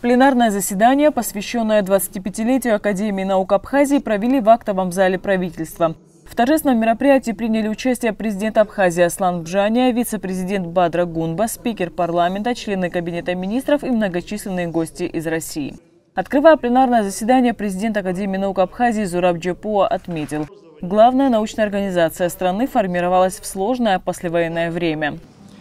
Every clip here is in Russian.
Пленарное заседание, посвященное 25-летию Академии наук Абхазии, провели в актовом зале правительства. В торжественном мероприятии приняли участие президент Абхазии Аслан Бжания, вице-президент Бадра Гунба, спикер парламента, члены Кабинета министров и многочисленные гости из России. Открывая пленарное заседание, президент Академии наук Абхазии Зураб Джопуа отметил: главная научная организация страны формировалась в сложное послевоенное время.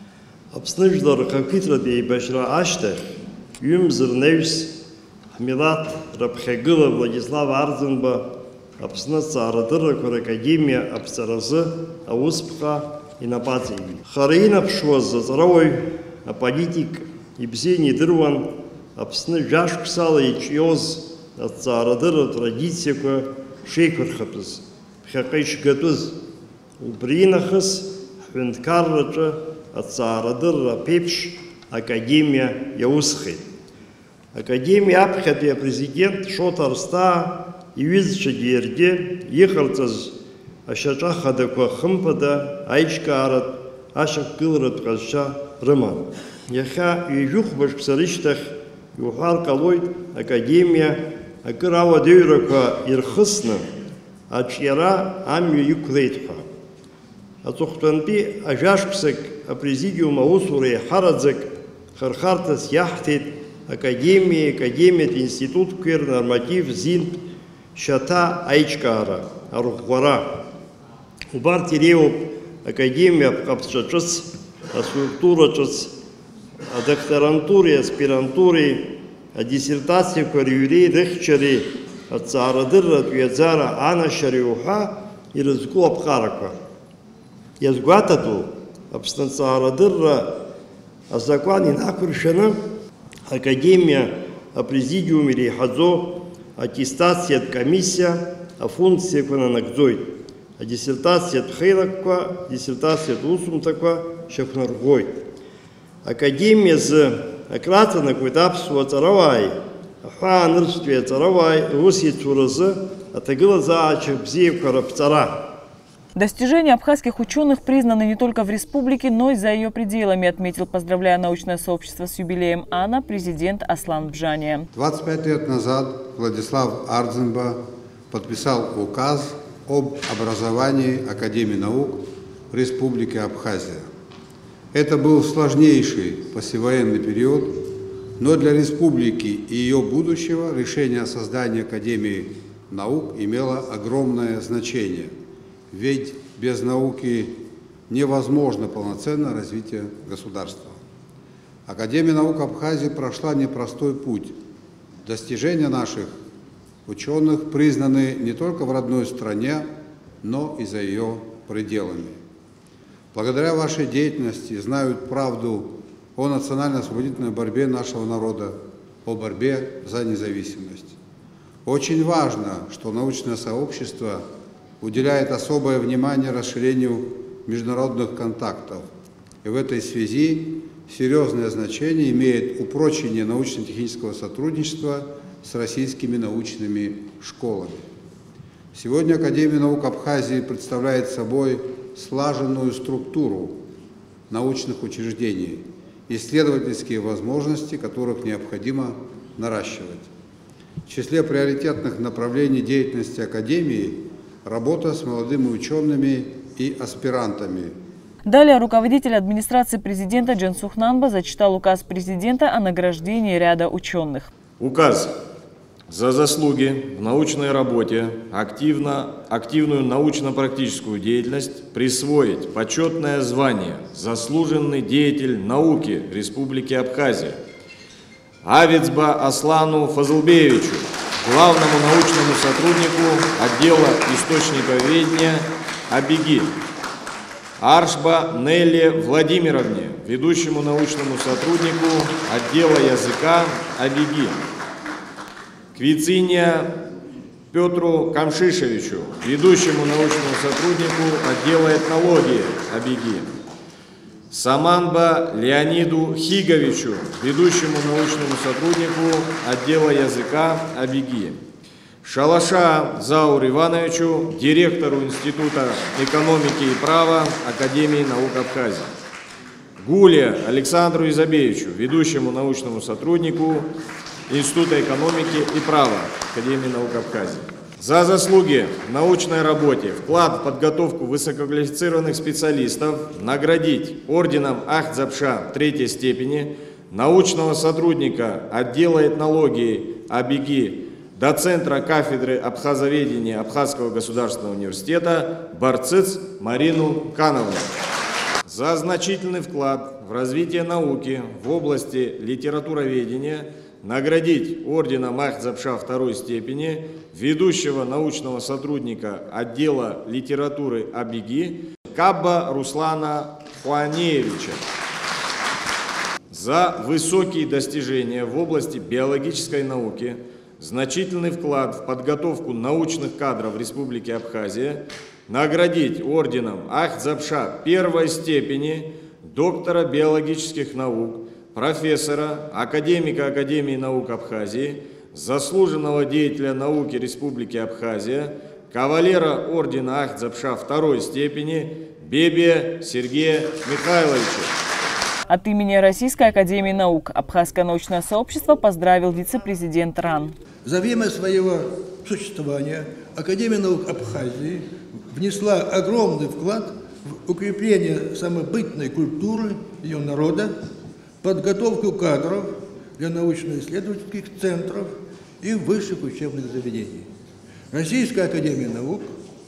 Юмзер Невс, Хамилат, Рабхагыла, Владислав Арзенба, Апснаца Арадыра, Академия, Апсаразы, Ауспха и Напатии. Харина Пшваза, Заровой, Аполитик, Ибзени Дырван, Апсны Жашксала и Чьоз, Отца Арадыра, Традиция, Шейквархапыз, Пхакайш Гатуз, Убринахас, Хвенткарраджа, Отца Арадыра, Пепш, Академия Яусхи. Академия Абхазия президент Шотарста и Визчагирде ехарцаз Ашачахадаква Хымпада Айчкарат Ашаккылрат Каша Рыма. Яха и Юхбаш Псариштах Юхар Калой Академия Акырава Дюрака Ирхысна Ачьяра Амью Юклейтха. Атухтанпи Ажашксак Президиума Усуры Харадзак Хархартас Яхтит Академия, Институт Квер, Норматив, Зин, Шата, Айчкара, Арухвара. Убар Тереуп, Академия, Капчачац, Асультурачац, докторантуре, аспирантуре, диссертации, Кварюри, Рехчари, Ацарадыра, Туязара, Ана Шариуха и Разгу Абхарака. Язгуатату, Абстанцарадыра, Азаквани Накуршана, Академия, Президиум или Хадзо, аттестация комиссия, функция Квананакзой, диссертация Тхейлаква, диссертация Усумтаква, Шахнаргой. Академия з Акратана Квитапсуа Царавай, Аханырствия Царавай, Руси Цуразы, Атагыла Заача Бзеев Карапцара. Достижения абхазских ученых признаны не только в республике, но и за ее пределами, отметил, поздравляя научное сообщество с юбилеем АНА, президент Аслан Бжания. 25 лет назад Владислав Арзенба подписал указ об образовании Академии наук в Республике Абхазия. Это был сложнейший послевоенный период, но для республики и ее будущего решение о создании Академии наук имело огромное значение. Ведь без науки невозможно полноценное развитие государства. Академия наук Абхазии прошла непростой путь. Достижения наших ученых признаны не только в родной стране, но и за ее пределами. Благодаря вашей деятельности знают правду о национально-освободительной борьбе нашего народа, о борьбе за независимость. Очень важно, что научное сообщество уделяет особое внимание расширению международных контактов. И в этой связи серьезное значение имеет упрочение научно-технического сотрудничества с российскими научными школами. Сегодня Академия наук Абхазии представляет собой слаженную структуру научных учреждений, исследовательские возможности которых необходимо наращивать. В числе приоритетных направлений деятельности Академии работа с молодыми учеными и аспирантами. Далее руководитель администрации президента Джансух Нанба зачитал указ президента о награждении ряда ученых. Указ за заслуги в научной работе, активную научно-практическую деятельность присвоить почетное звание «Заслуженный деятель науки Республики Абхазия» Авицба Аслану Фазылбеевичу, главному научному сотруднику отдела источниковедения Абиги, Аршба Нелле Владимировне, ведущему научному сотруднику отдела языка Абиги, Квициния Петру Камшишевичу, ведущему научному сотруднику отдела этнологии Абиги, Саманба Леониду Хиговичу, ведущему научному сотруднику отдела языка Абиги, Шалаша Заур Ивановичу, директору Института экономики и права Академии наук Абхазии, Гуле Александру Изабеевичу, ведущему научному сотруднику Института экономики и права Академии наук Абхазии. За заслуги в научной работе, вклад в подготовку высококвалифицированных специалистов наградить орденом Ахтзапша 3-й степени научного сотрудника отдела этнологии АБИГИ, доцентра кафедры абхазоведения Абхазского государственного университета Барцыц Марину Кановну. За значительный вклад в развитие науки в области литературоведения наградить орденом Ахтзапша 2-й степени ведущего научного сотрудника отдела литературы АБИГИ Кабба Руслана Хуанеевича. За высокие достижения в области биологической науки, значительный вклад в подготовку научных кадров Республики Абхазия наградить орденом Ахтзапша 1-й степени доктора биологических наук, профессора, академика Академии наук Абхазии, заслуженного деятеля науки Республики Абхазия, кавалера ордена Ахтзапша 2-й степени Бебия Сергея Михайловича. От имени Российской академии наук Абхазское научное сообщество поздравил вице-президент РАН. За время своего существования Академия наук Абхазии внесла огромный вклад в укрепление самобытной культуры ее народа, подготовку кадров для научно-исследовательских центров и высших учебных заведений. Российская академия наук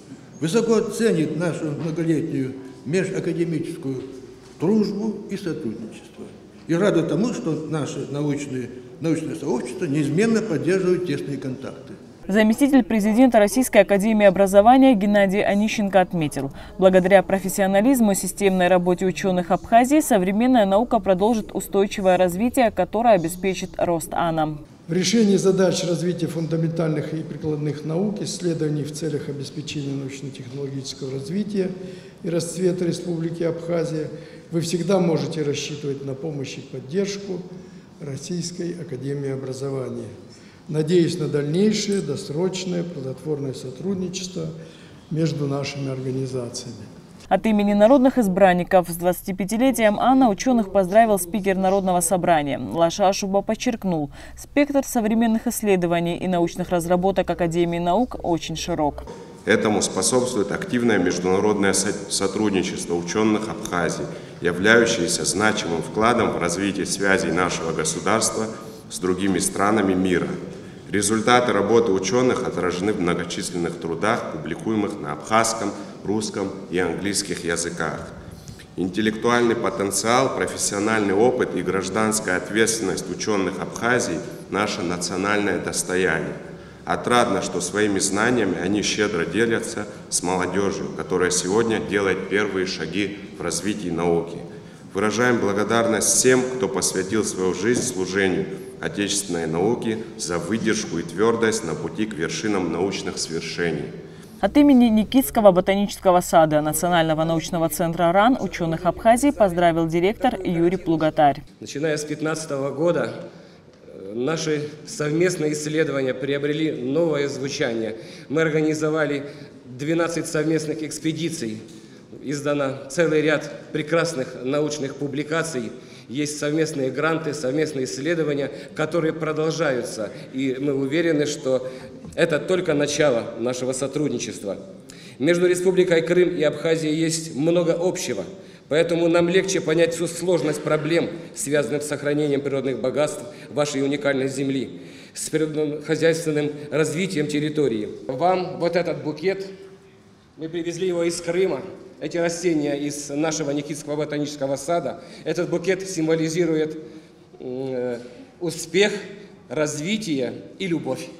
высоко ценит нашу многолетнюю межакадемическую дружбу и сотрудничество. И рада тому, что наше научное сообщество неизменно поддерживает тесные контакты. Заместитель президента Российской академии образования Геннадий Онищенко отметил, благодаря профессионализму и системной работе ученых Абхазии современная наука продолжит устойчивое развитие, которое обеспечит рост АНА. В решении задач развития фундаментальных и прикладных наук, исследований в целях обеспечения научно-технологического развития и расцвета Республики Абхазия вы всегда можете рассчитывать на помощь и поддержку Российской академии образования. Надеюсь на дальнейшее, досрочное, плодотворное сотрудничество между нашими организациями. От имени народных избранников с 25-летием АНА ученых поздравил спикер Народного собрания. Лаша Ашуба подчеркнул, спектр современных исследований и научных разработок Академии наук очень широк. Этому способствует активное международное сотрудничество ученых Абхазии, являющееся значимым вкладом в развитие связей нашего государства с другими странами мира. Результаты работы ученых отражены в многочисленных трудах, публикуемых на абхазском, русском и английских языках. Интеллектуальный потенциал, профессиональный опыт и гражданская ответственность ученых Абхазии – наше национальное достояние. Отрадно, что своими знаниями они щедро делятся с молодежью, которая сегодня делает первые шаги в развитии науки. Выражаем благодарность всем, кто посвятил свою жизнь служению отечественной науки, за выдержку и твердость на пути к вершинам научных свершений. От имени Никитского ботанического сада Национального научного центра РАН ученых Абхазии поздравил директор Юрий Плугатарь. Начиная с 2015 года наши совместные исследования приобрели новое звучание. Мы организовали 12 совместных экспедиций, издано целый ряд прекрасных научных публикаций. Есть совместные гранты, совместные исследования, которые продолжаются. И мы уверены, что это только начало нашего сотрудничества. Между Республикой Крым и Абхазией есть много общего. Поэтому нам легче понять всю сложность проблем, связанных с сохранением природных богатств вашей уникальной земли, с природно-хозяйственным развитием территории. Вам вот этот букет, мы привезли его из Крыма. Эти растения из нашего Никитского ботанического сада. Этот букет символизирует успех, развитие и любовь.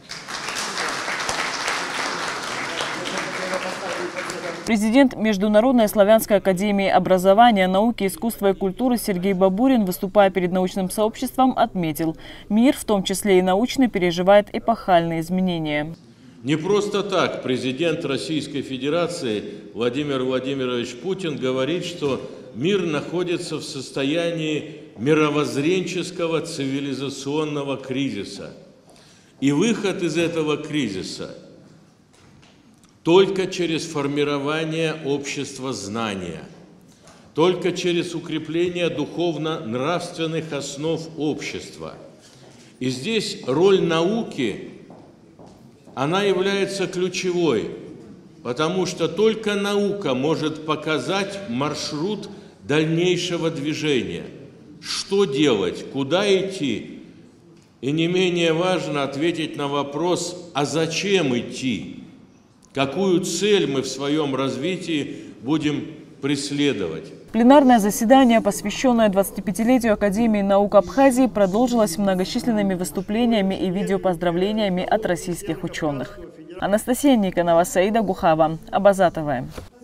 Президент Международной славянской академии образования, науки, искусства и культуры Сергей Бабурин, выступая перед научным сообществом, отметил, мир, в том числе и научный, переживает эпохальные изменения. Не просто так президент Российской Федерации Владимир Владимирович Путин говорит, что мир находится в состоянии мировоззренческого цивилизационного кризиса. И выход из этого кризиса только через формирование общества знания, только через укрепление духовно-нравственных основ общества. И здесь роль науки, она является ключевой, потому что только наука может показать маршрут дальнейшего движения. Что делать, куда идти? И не менее важно ответить на вопрос, а зачем идти? Какую цель мы в своем развитии будем преследовать? Пленарное заседание, посвященное 25-летию Академии наук Абхазии, продолжилось многочисленными выступлениями и видеопоздравлениями от российских ученых. Анастасия Никонова, Саида Гухава, Абаза ТВ.